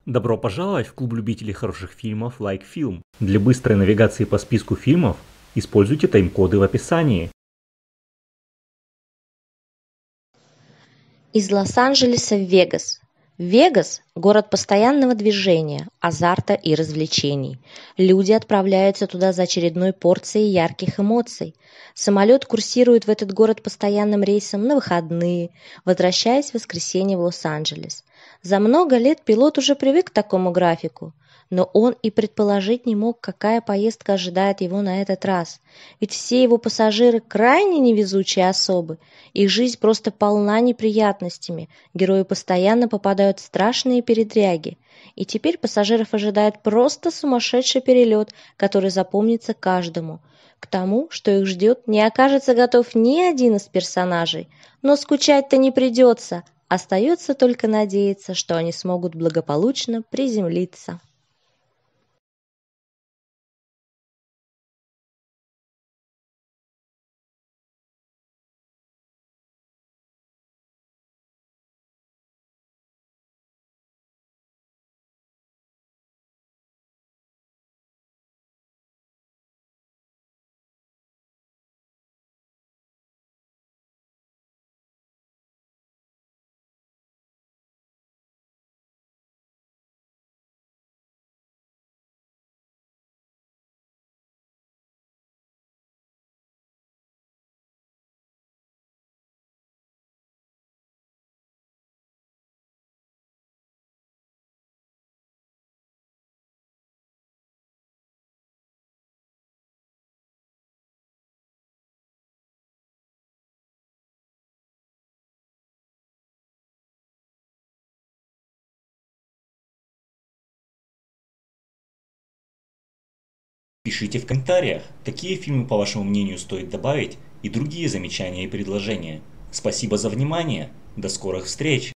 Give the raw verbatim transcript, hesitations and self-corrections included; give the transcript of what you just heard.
Добро пожаловать в клуб любителей хороших фильмов Like Film. Для быстрой навигации по списку фильмов используйте тайм-коды в описании. Из Лос-Анджелеса в Вегас. Вегас – город постоянного движения, азарта и развлечений. Люди отправляются туда за очередной порцией ярких эмоций. Самолет курсирует в этот город постоянным рейсом на выходные, возвращаясь в воскресенье в Лос-Анджелес. За много лет пилот уже привык к такому графику, но он и предположить не мог, какая поездка ожидает его на этот раз. Ведь все его пассажиры крайне невезучие особы, их жизнь просто полна неприятностями, герои постоянно попадают в страшные передряги. И теперь пассажиров ожидает просто сумасшедший перелет, который запомнится каждому. К тому, что их ждет, не окажется готов ни один из персонажей, но скучать-то не придется, остается только надеяться, что они смогут благополучно приземлиться. Пишите в комментариях, какие фильмы, по вашему мнению, стоит добавить и другие замечания и предложения. Спасибо за внимание. До скорых встреч!